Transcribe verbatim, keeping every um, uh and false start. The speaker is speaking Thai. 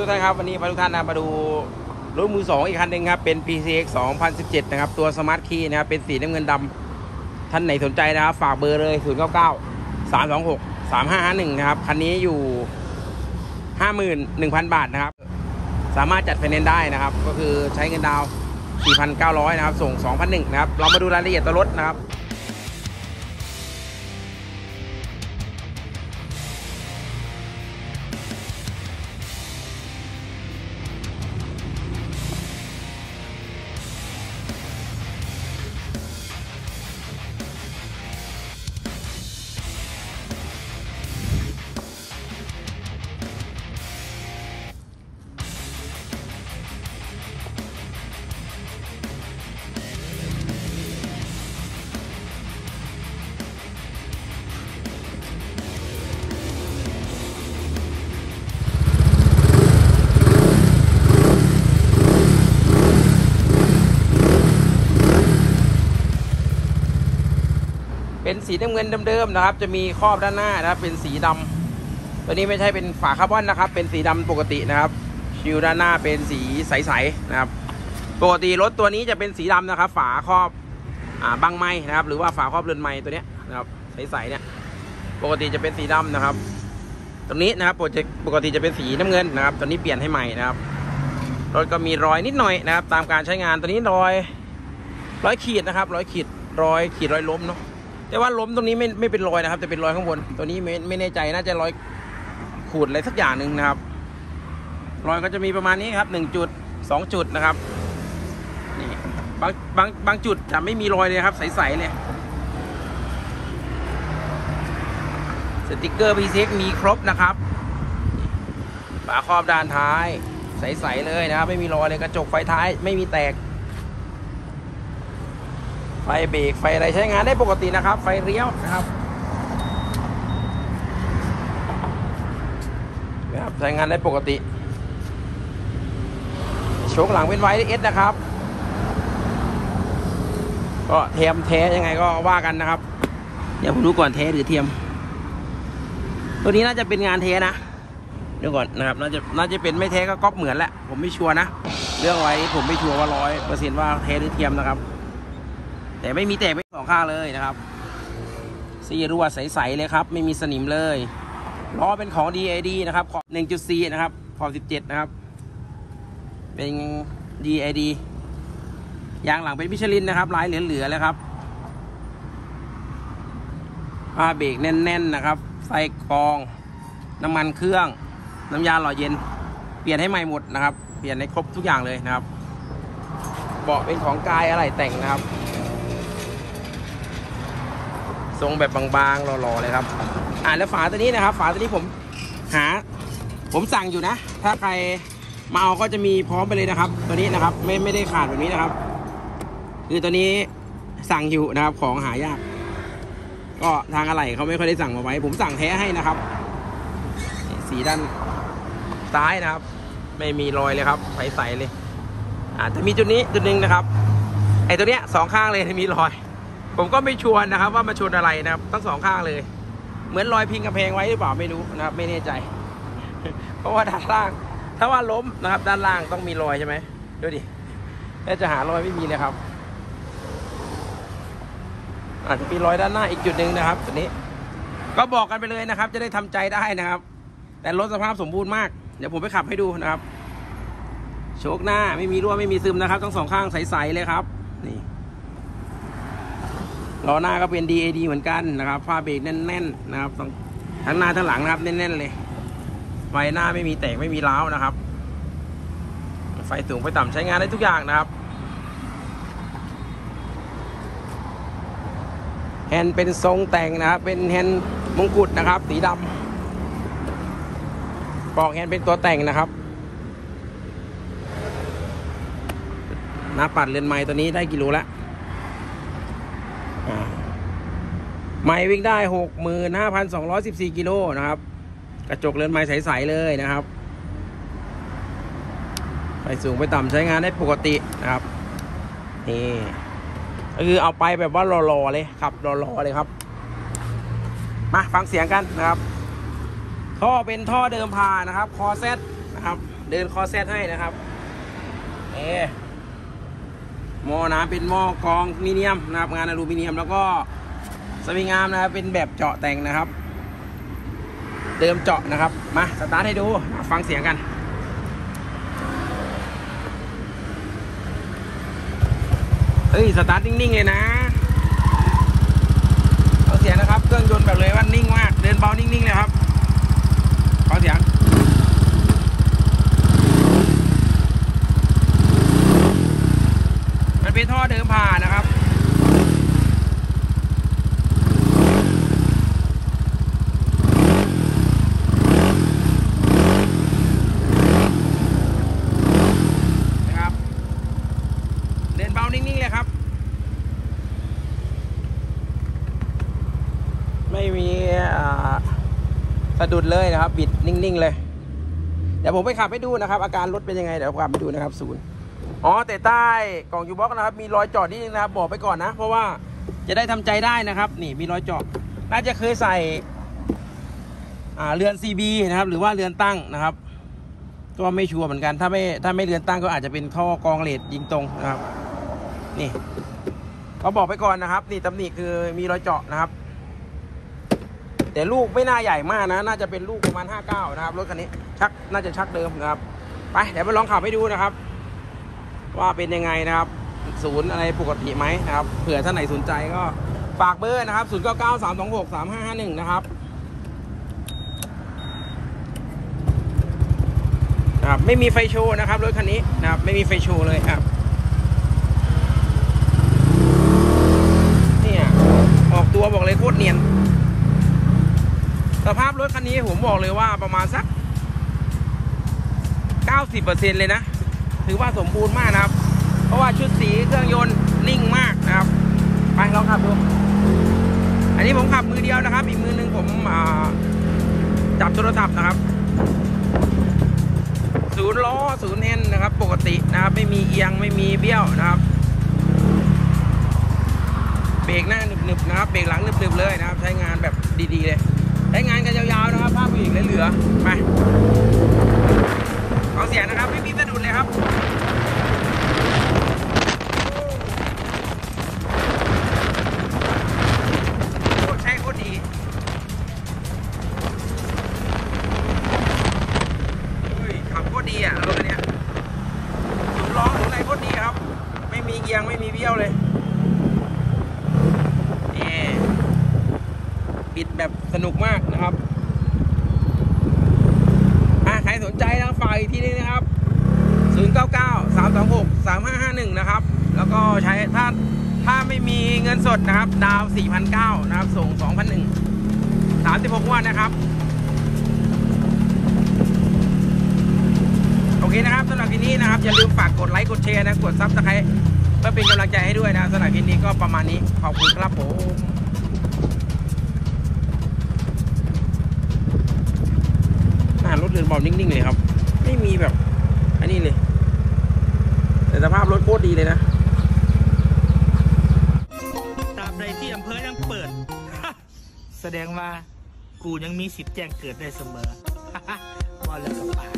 กท่านครับวันนี้พาทุกท่านนะมาดูรถมือสองอีกคันหนึ่งครับเป็น พี ซี เอ็กซ์ สองพันสิบเจ็ดนะครับตัวสมาร์ทคีย์นะครับเป็นสีน้ำเงินดำท่านไหนสนใจนะครับฝากเบอร์เลยศูนย์ เก้า เก้า สาม สอง หก สาม ห้า ห้า หนึ่งนะครับคันนี้อยู่ ห้าหมื่นหนึ่งพัน บาทนะครับสามารถจัดไฟแนนซ์ได้นะครับก็คือใช้เงินดาวน์ สี่พันเก้าร้อย นะครับส่ง สองพันหนึ่ง นะครับเรามาดูรายละเอียดตัวรถนะครับเป็นสีน้ำเงินเดิมๆนะครับจะมีครอบด้านหน้านะครับเป็นสีดำตัวนี้ไม่ใช่เป็นฝาคาร์บอนนะครับเป็นสีดำปกตินะครับชิลด้านหน้าเป็นสีใสๆนะครับปกติรถตัวนี้จะเป็นสีดำนะครับฝาครอบอ่าบังไม้นะครับหรือว่าฝาครอบเรือนไม้ตัวเนี้ยนะครับใสๆเนี่ยปกติจะเป็นสีดำนะครับตรงนี้นะครับปกติจะเป็นสีน้ำเงินนะครับตัวนี้เปลี่ยนให้ใหม่นะครับรถก็มีรอยนิดหน่อยนะครับตามการใช้งานตัวนี้รอยร้อยขีดนะครับร้อยขีดรอยขีดรอยล้มเนาะแต่ว่าล้มตรงนี้ไม่ไม่เป็นรอยนะครับแต่เป็นรอยข้างบนตัวนี้ไม่ไม่แน่ใจน่าจะรอยขูดอะไรสักอย่างหนึ่งนะครับรอยก็จะมีประมาณนี้ครับหนึ่งจุดสองจุดนะครับนี่บางบางบางจุดจะไม่มีรอยเลยครับใสๆเลยสติกเกอร์ พี ซี เอ็กซ์ มีครบนะครับฝาครอบด้านท้ายใสๆเลยนะครับไม่มีรอยเลยกระจกไฟท้ายไม่มีแตกไฟเบรกไฟอะไรใช้งานได้ปกตินะครับไฟเลี้ยวนะครับนะครับใช้งานได้ปกติโชคหลังเป็นไวท์เอสนะครับก็เทียมแท้ยังไงก็ว่ากันนะครับเดี๋ยวผมดูก่อนแท้หรือเทียมตัวนี้น่าจะเป็นงานแท้นะเดี๋ยวก่อนนะครับน่าจะน่าจะเป็นไม่แท้ก็ก๊อปเหมือนแหละผมไม่ชัวร์นะเรื่องไว้ผมไม่ชัวร์ว่าร้อยเปอร์เซ็นต์ว่าแท้หรือเทียมนะครับแต่ไม่มีแตกไม่สองข้างเลยนะครับซีรั่วใสๆเลยครับไม่มีสนิมเลยล้อเป็นของ ดี เอ ดี นะครับขอบ หนึ่งจุดสี่ นะครับขอบสิบเจ็ดนะครับเป็น ดี เอ ดี ยางหลังเป็นมิชลินนะครับลายเหลือๆเลยครับผ้าเบรกแน่นๆนะครับไฟกรองน้ำมันเครื่องน้ำยาหล่อเย็นเปลี่ยนให้ใหม่หมดนะครับเปลี่ยนให้ครบทุกอย่างเลยนะครับเบาะเป็นของกายอะไรแต่งนะครับทรงแบบบางๆหล่อๆเลยครับอ่าแล้วฝาตัวนี้นะครับฝาตัวนี้ผมหาผมสั่งอยู่นะถ้าใครมาเอาก็จะมีพร้อมไปเลยนะครับตัวนี้นะครับไม่ไม่ได้ขาดแบบนี้นะครับคือตัวนี้สั่งอยู่นะครับของหายากก็ทางอะไรเขาไม่ค่อยได้สั่งมาไว้ผมสั่งแท้ให้นะครับสีด้านซ้ายนะครับไม่มีรอยเลยครับใสๆเลยอ่าจะมีจุดนี้จุดหนึ่งนะครับไอ้ตัวเนี้ยสองข้างเลยมีรอยผมก็ไม่ชัวร์นะครับว่ามาชนอะไรนะครับทั้งสองข้างเลยเหมือนรอยพิงกระเพงไว้หรือเปล่าไม่รู้นะครับไม่แน่ใจเพราะว่าด้านล่างถ้าว่าล้มนะครับด้านล่างต้องมีรอยใช่ไหมดูดิถ้าจะหารอยไม่มีเลยครับอาจจะมีรอยด้านหน้าอีกจุดหนึ่งนะครับตัวนี้ก็บอกกันไปเลยนะครับจะได้ทำใจได้นะครับแต่รถสภาพสมบูรณ์มากเดี๋ยวผมไปขับให้ดูนะครับโชคหน้าไม่มีรั่วไม่มีซึมนะครับทั้งสองข้างใสๆเลยครับนี่ล้อหน้าก็เป็น ดี เอ ดี เหมือนกันนะครับผ้าเบรกแน่นๆนะครับทั้งหน้าทั้งหลังนะครับแน่นๆเลยไฟหน้าไม่มีแตกไม่มีร้าวนะครับไฟสูงไฟต่ำใช้งานได้ทุกอย่างนะครับแฮนด์เป็นทรงแต่งนะครับเป็นแฮนด์มงกุฎนะครับสีดำปอกแฮนด์เป็นตัวแต่งนะครับหน้าปัดเรือนไม้ตัวนี้ได้กิโลละไม้วิ่งได้ หกหมื่นห้าพันสองร้อยสิบสี่ กิโลนะครับกระจกเรือนไม้ใสๆเลยนะครับไฟสูงไปต่ำใช้งานได้ปกตินะครับนี่ก็คือเอาไปแบบว่ารอๆเลยขับรอๆเลยครับมาฟังเสียงกันนะครับท่อเป็นท่อเดิมพานะครับคอเซตนะครับเดินคอแซดให้นะครับเอหม้อน้ำเป็นหม้อกรองมีเนียมนะครับงานอลูมิเนียมแล้วก็สวิงอาร์มนะครับเป็นแบบเจาะแต่งนะครับ เดิมเจาะนะครับมาสตาร์ทให้ดูฟังเสียงกันเฮ้ยสตาร์ทนิ่งๆเลยนะเอาเสียงนะครับเครื่องยนต์แบบเลยว่านิ่งมากเดินเบานิ่งๆเลยครับขอเสียงมันเป็นท่อเดิมผ่านะครับนะครับเดินเบานิ่งๆเลยครับไม่มีสะดุดเลยนะครับบิดนิ่งๆเลยเดี๋ยวผมไปขับให้ดูนะครับอาการรถเป็นยังไงเดี๋ยวผมขับไปดูนะครับศูนย์อ๋อแต่ใต้กล่องยูบ็อกนะครับมีรอยเจาะนิดนึงนะครับบอกไปก่อนนะเพราะว่าจะได้ทำใจได้นะครับนี่มีรอยเจาะน่าจะเคยใส่อ่าเรือน ซี บี นะครับหรือว่าเรือนตั้งนะครับก็ไม่ชัวร์เหมือนกันถ้าไม่ถ้าไม่เรือนตั้งก็อาจจะเป็นท่อกรองเลดยิงตรงนะครับนี่เขาบอกไปก่อนนะครับนี่ตำหนิคือมีรอยเจาะนะครับแต่ลูกไม่น่าใหญ่มากนะน่าจะเป็นลูกประมาณห้าเก้านะครับรถคันนี้ชักน่าจะชักเดิมนะครับไปเดี๋ยวไปลองขับให้ดูนะครับว่าเป็นยังไงนะครับศูนย์อะไรปกติไหมนะครับเผื่อท่านไหนสนใจก็ฝากเบอร์นะครับศูนย์เก้าเก้า สาม สอง หก สาม ห้า ห้า หนึ่งนะครับนะครับไม่มีไฟโชว์นะครับรถคันนี้นะครับไม่มีไฟโชว์เลยครับเนี่ยออกตัวบอกเลยโคตรเนียนสภาพรถคันนี้ผมบอกเลยว่าประมาณสัก เก้าสิบเปอร์เซ็นต์ เลยนะถือว่าสมบูรณ์มากนะครับเพราะว่าชุดสีเครื่องยนต์นิ่งมากนะครับไปลองขับดูอันนี้ผมขับมือเดียวนะครับอีกมือหนึ่งผมจับโทรศัพท์นะครับศูนย์ล้อศูนย์เอ็นนะครับปกตินะครับไม่มีเอียงไม่มีเบี้ยวนะครับเบรกหน้าหนึบๆนะครับเบรกหลังหนึบๆเลยนะครับใช้งานแบบดีๆเลยใช้งานกันยาวๆนะครับภาพผู้หญิงเหลือๆไปเอาเสียงนะครับไม่มีสะดุดเลยครับโคตรใช่โคตรดีขับโคตรดีอ่ะรถคันนี้ศูนย์ล้อศูนย์อะไรโคตรดีครับไม่มีเอียงไม่มีเบี้ยวเลยนี่บิดแบบสนุกมากนะครับใครสนใจนะฝากอีกทีนึงนะครับศูนย์ เก้า เก้า สาม สอง หก สาม ห้า ห้า หนึ่งนะครับแล้วก็ใช้ถ้าถ้าไม่มีเงินสดนะครับดาว สี่พันเก้าร้อย นะครับส่ง สองพันหนึ่ง สามสิบหกงวดนะครับโอเคนะครับสำหรับคลิปนี้นะครับอย่าลืมฝากกดไลค์กดแชร์นะกดซับสไครต์เพื่อเป็นกำลังใจให้ด้วยนะสำหรับคลิปนี้ก็ประมาณนี้ขอบคุณครับผมรถเดินเบานิ่งๆเลยครับไม่มีแบบอันนี้เลยแต่สภาพรถโคตรดีเลยนะตราบใดที่อำเภอยังเปิด แสดงว่ากูยังมีสิทธิ์แจ้งเกิดได้เสมอ ว่าแล้วกับปาก